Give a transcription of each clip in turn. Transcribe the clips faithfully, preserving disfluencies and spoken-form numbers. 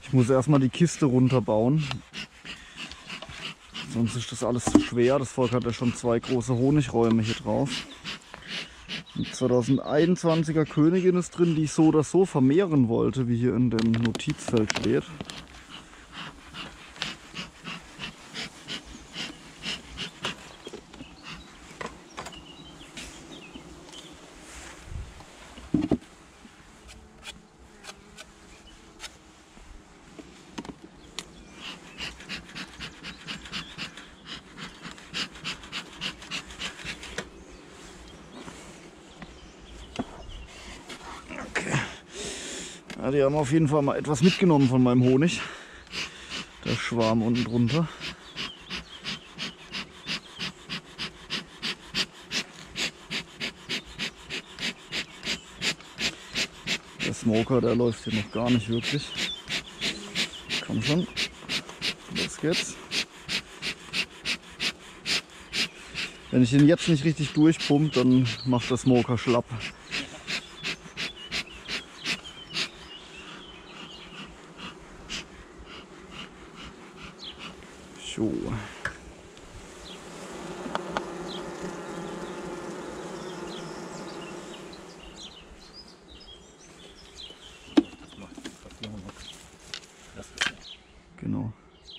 Ich muss erstmal die Kiste runterbauen. Sonst ist das alles zu schwer. Das Volk hat ja schon zwei große Honigräume hier drauf. Eine zweitausendeinundzwanziger Königin ist drin, die ich so oder so vermehren wollte, wie hier in dem Notizfeld steht. Ja, die haben auf jeden Fall mal etwas mitgenommen von meinem Honig. Der Schwarm unten drunter. Der Smoker, der läuft hier noch gar nicht wirklich. Komm schon, los geht's. Wenn ich ihn jetzt nicht richtig durchpumpe, dann macht der Smoker schlapp. So. Genau.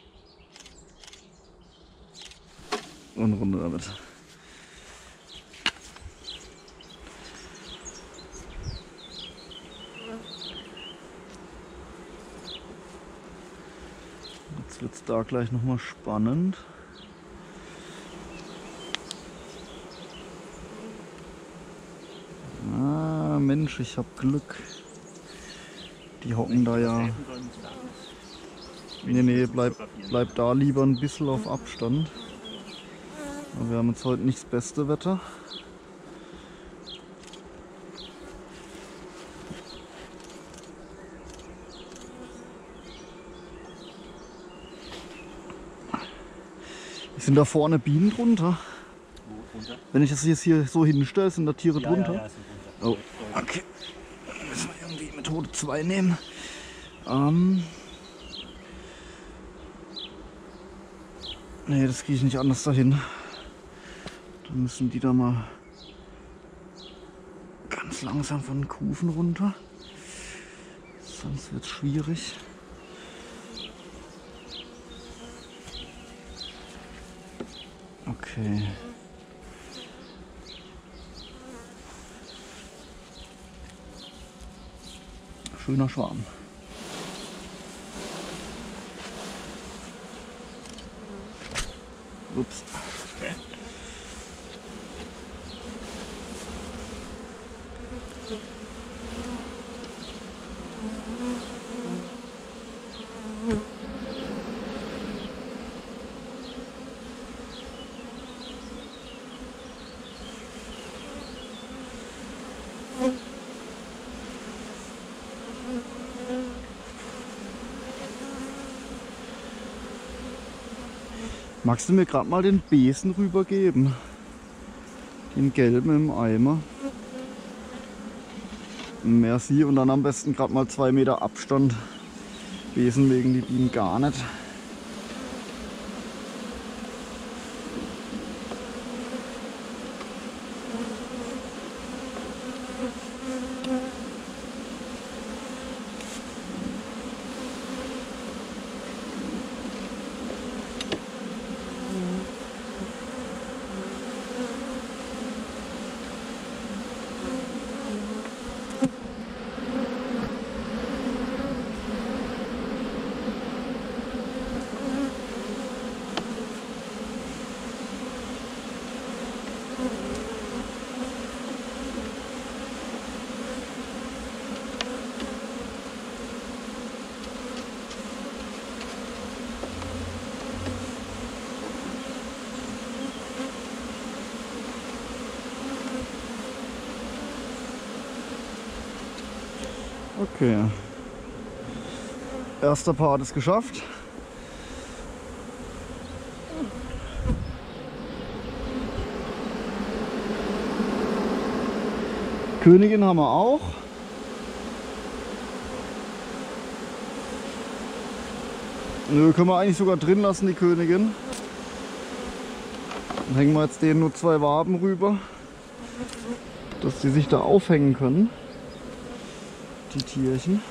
Und runter damit. Jetzt wird es da gleich noch mal spannend. Ah, Mensch, ich habe Glück. Die hocken da ja. Nee, nee, bleib, bleib da lieber ein bisschen auf Abstand. Aber wir haben jetzt heute nicht das beste Wetter. Sind da vorne Bienen drunter? Runter? Wenn ich das jetzt hier so hinstelle, sind da Tiere Ja, drunter? ja, ja, sind runter. Oh, okay. Dann müssen wir irgendwie Methode zwei nehmen. Ähm. Nee, das kriege ich nicht anders dahin. Dann müssen die da mal ganz langsam von den Kufen runter. Sonst wird es schwierig. Okay. Schöner Schwarm. Ups. Okay. Magst du mir gerade mal den Besen rübergeben? Den gelben im Eimer. Merci. Und dann am besten gerade mal zwei Meter Abstand. Besen mögen die Bienen gar nicht. Okay. Erster Part ist geschafft. Königin haben wir auch. Nö, können wir eigentlich sogar drin lassen, die Königin. Dann hängen wir jetzt denen nur zwei Waben rüber, dass die sich da aufhängen können, die Tierchen.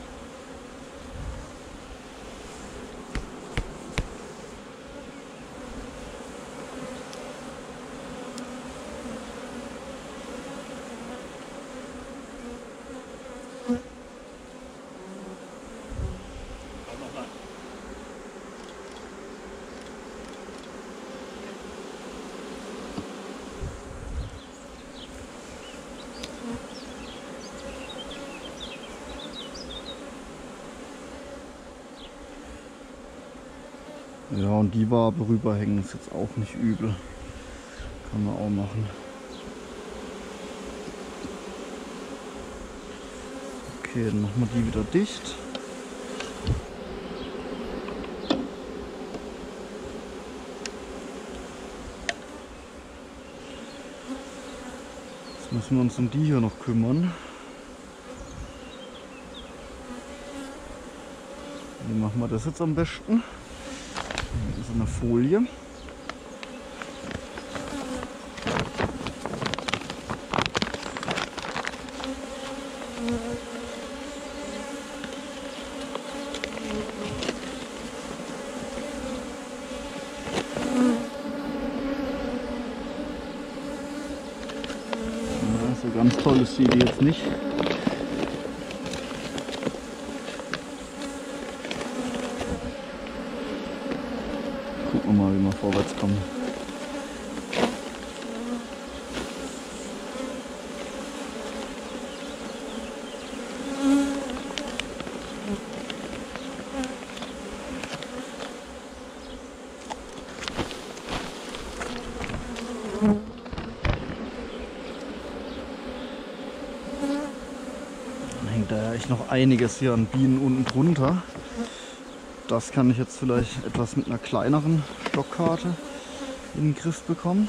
Ja, und die Wabe rüberhängen ist jetzt auch nicht übel. Kann man auch machen. Okay, dann machen wir die wieder dicht. Jetzt müssen wir uns um die hier noch kümmern. Wie machen wir das jetzt am besten? Das ist eine Folie. Ja, so ganz toll ist sie jetzt nicht. Gucken wir mal, wie wir vorwärts kommen. Dann hängt da ja echt noch einiges hier an Bienen unten drunter. Das kann ich jetzt vielleicht etwas mit einer kleineren Stockkarte in den Griff bekommen.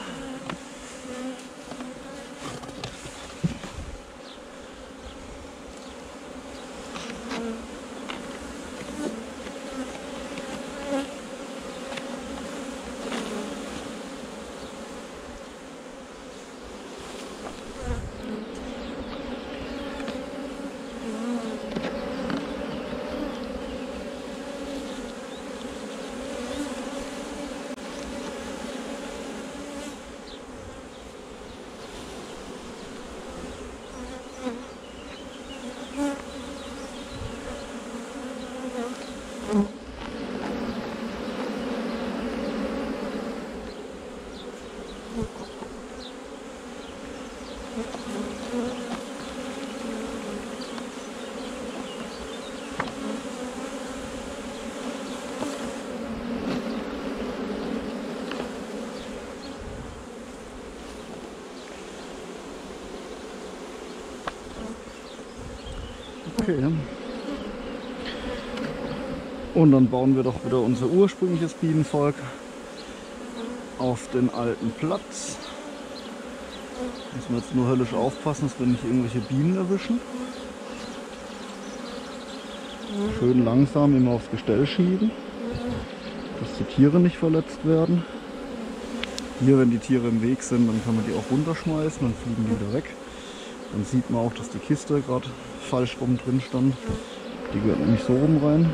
Okay. Und dann bauen wir doch wieder unser ursprüngliches Bienenvolk auf den alten Platz. Müssen wir jetzt nur höllisch aufpassen, dass wir nicht irgendwelche Bienen erwischen. Schön langsam immer aufs Gestell schieben, dass die Tiere nicht verletzt werden. Hier, wenn die Tiere im Weg sind, dann kann man die auch runterschmeißen, dann fliegen die wieder weg. Dann sieht man auch, dass die Kiste gerade falsch rum drin stand. Die gehört nämlich so rum rein.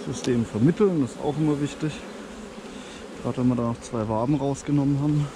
System vermitteln, das ist auch immer wichtig. Gerade wenn wir da noch zwei Waben rausgenommen haben.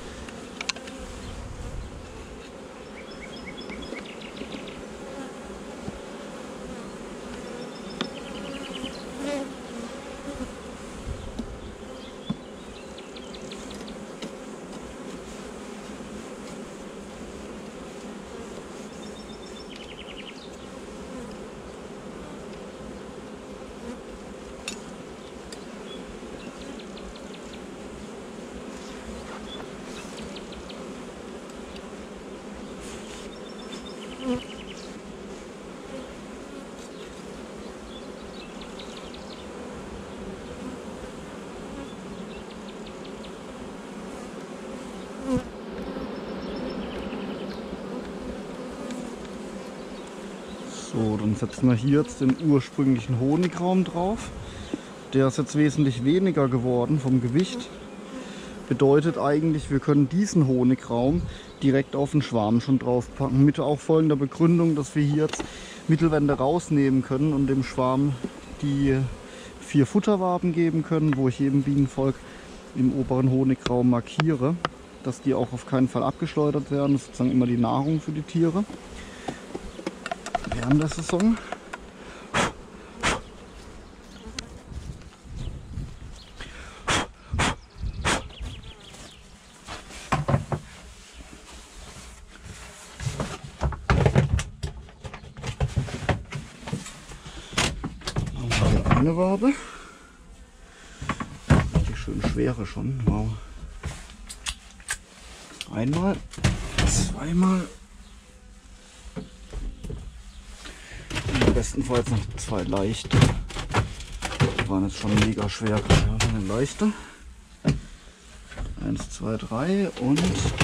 So, dann setzen wir hier jetzt den ursprünglichen Honigraum drauf. Der ist jetzt wesentlich weniger geworden vom Gewicht. Bedeutet eigentlich, wir können diesen Honigraum direkt auf den Schwarm schon draufpacken. Mit auch folgender Begründung, dass wir hier jetzt Mittelwände rausnehmen können und dem Schwarm die vier Futterwaben geben können, wo ich jedem Bienenvolk im oberen Honigraum markiere, dass die auch auf keinen Fall abgeschleudert werden. Das ist sozusagen immer die Nahrung für die Tiere während der Saison. Eine Wabe. Die schön schwere schon. Wow. Einmal, zweimal. Am besten Fall jetzt noch zwei leichte. Die waren jetzt schon mega schwer. Ja, eine leichte. Eins, zwei, drei und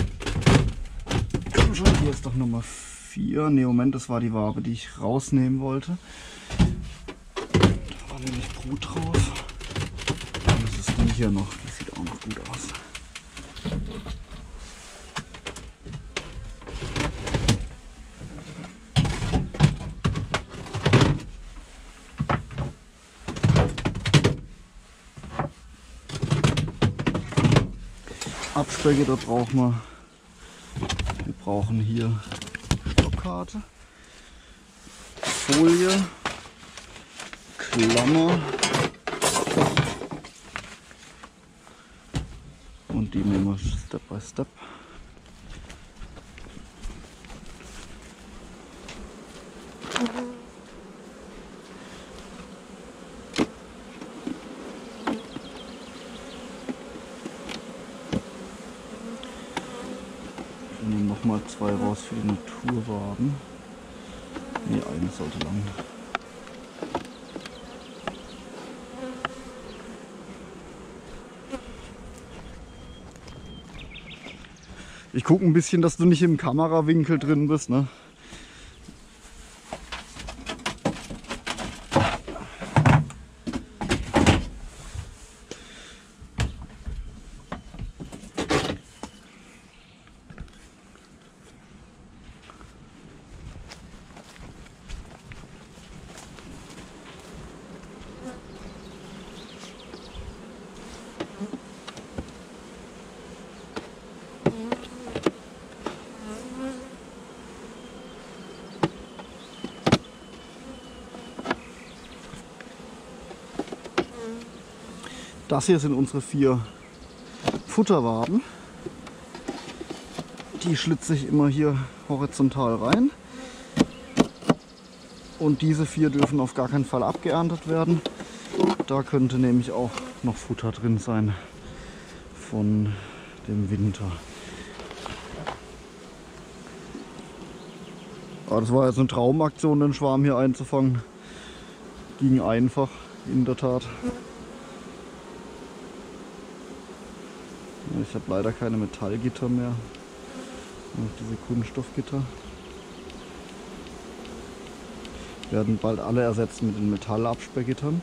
komm schon, hier ist doch Nummer vier. Ne, Moment, das war die Wabe, die ich rausnehmen wollte. Da war nämlich Brut drauf. Und das ist die hier noch, die sieht auch noch gut aus. Absperrgitter brauchen wir. Wir brauchen hier Stockkarte, Folie, Klammer und die nehmen wir Step by Step. Wir nehmen noch mal zwei raus für die Naturwaben. Ne, eine sollte lang. Ich gucke ein bisschen, dass du nicht im Kamerawinkel drin bist, ne? Das hier sind unsere vier Futterwaben. Die schlitze ich immer hier horizontal rein. Und diese vier dürfen auf gar keinen Fall abgeerntet werden. Da könnte nämlich auch noch Futter drin sein von dem Winter. Aber das war jetzt eine Traumaktion, den Schwarm hier einzufangen. Ging einfach, in der Tat. Ich habe leider keine Metallgitter mehr, nur diese Kunststoffgitter. Werden bald alle ersetzt mit den Metallabsperrgittern.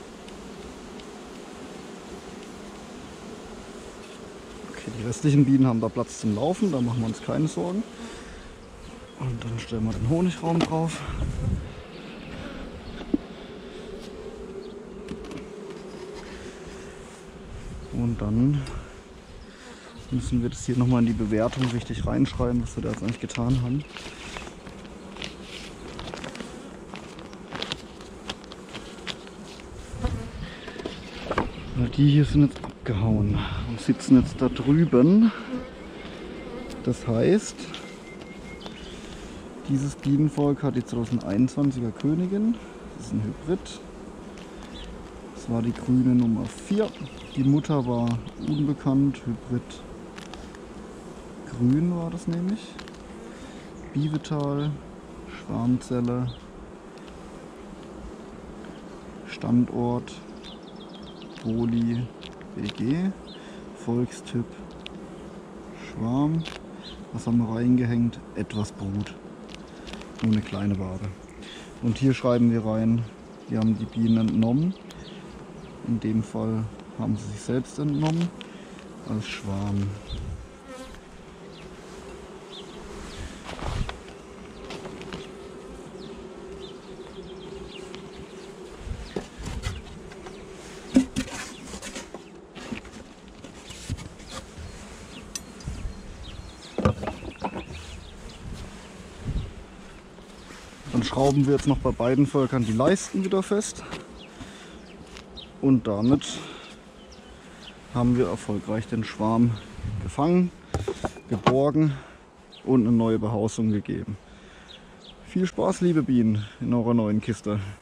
Okay, die restlichen Bienen haben da Platz zum Laufen, da machen wir uns keine Sorgen. Und dann stellen wir den Honigraum drauf. Und dann müssen wir das hier nochmal in die Bewertung richtig reinschreiben, was wir da jetzt eigentlich getan haben. Weil die hier sind jetzt abgehauen und sitzen jetzt da drüben. Das heißt, dieses Bienenvolk hat die zweitausendeinundzwanziger Königin. Das ist ein Hybrid. Das war die grüne Nummer vier. Die Mutter war unbekannt. Hybrid grün war das nämlich. Bivetal, Schwarmzelle, Standort, Boli, B G, Volkstyp, Schwarm. Was haben wir reingehängt? Etwas Brut. Nur eine kleine Wabe. Und hier schreiben wir rein, wir haben die Bienen entnommen. In dem Fall haben sie sich selbst entnommen als Schwarm. Dann schrauben wir jetzt noch bei beiden Völkern die Leisten wieder fest. Und damit haben wir erfolgreich den Schwarm gefangen, geborgen und eine neue Behausung gegeben. Viel Spaß, liebe Bienen, in eurer neuen Kiste.